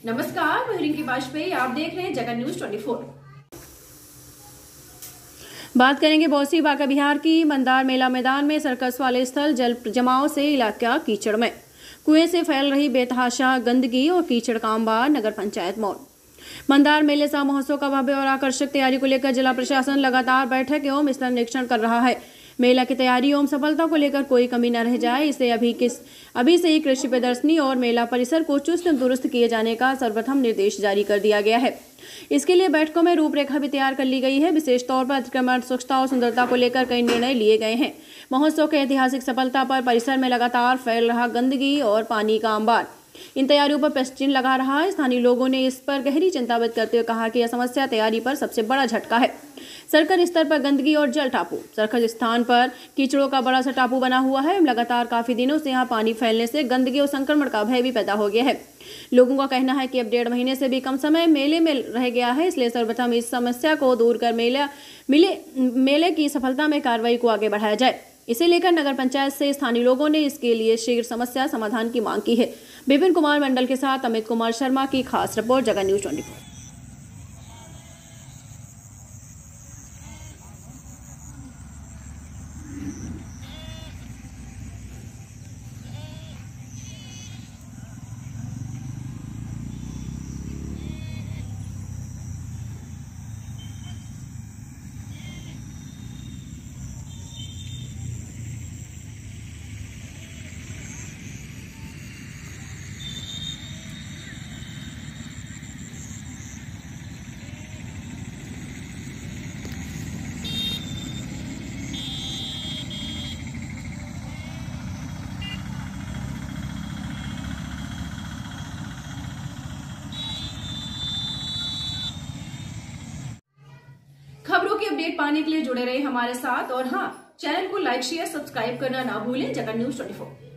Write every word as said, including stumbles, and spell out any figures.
नमस्कार, मैं रिंकी वाजपेयी, आप देख रहे हैं जगन न्यूज चौबीस। बात करेंगे बौसी बांका बिहार की। मंदार मेला मैदान में सर्कस वाले स्थल जल जमाव से इलाका कीचड़ में, कुएं से फैल रही बेतहाशा गंदगी और कीचड़ का अंबार। नगर पंचायत मौन। मंदार मेले सा महोत्सव का भव्य और आकर्षक तैयारी को लेकर जिला प्रशासन लगातार बैठक एवं स्थल निरीक्षण कर रहा है। मेला की तैयारी एवं सफलता को लेकर कोई कमी न रह जाए, इसे अभी किस अभी से ही कृषि प्रदर्शनी और मेला परिसर को चुस्त दुरुस्त किए जाने का सर्वप्रथम निर्देश जारी कर दिया गया है। इसके लिए बैठकों में रूपरेखा भी तैयार कर ली गई है। विशेष तौर पर अतिक्रमण, स्वच्छता और सुंदरता को लेकर कई निर्णय लिए गए हैं। महोत्सव के ऐतिहासिक सफलता पर परिसर में लगातार फैल रहा गंदगी और पानी का अंबार इन तैयारियों पर प्रश्न चिन्ह लगा रहा है। स्थानीय लोगों ने इस पर गहरी चिंता व्यक्त करते हुए कहा कि यह समस्या तैयारी पर सबसे बड़ा झटका है। सर्कल स्तर पर गंदगी और जल टापू। सर्कल स्थान पर कीचड़ों का बड़ा सा टापू बना हुआ है। लगातार काफी दिनों से यहाँ पानी फैलने से गंदगी और संक्रमण का भय भी पैदा हो गया है। लोगों का कहना है कि अब डेढ़ महीने से भी कम समय मेले में रह गया है, इसलिए सर्वप्रथम इस समस्या को दूर कर मेला मिले मेले की सफलता में कार्रवाई को आगे बढ़ाया जाए। इसे लेकर नगर पंचायत से स्थानीय लोगों ने इसके लिए शीघ्र समस्या समाधान की मांग की है। विपिन कुमार मंडल के साथ अमित कुमार शर्मा की खास रिपोर्ट, जगन न्यूज चौबीस। खबरों की अपडेट पाने के लिए जुड़े रहे हमारे साथ और हाँ, चैनल को लाइक शेयर सब्सक्राइब करना ना भूलें। जगन न्यूज चौबीस।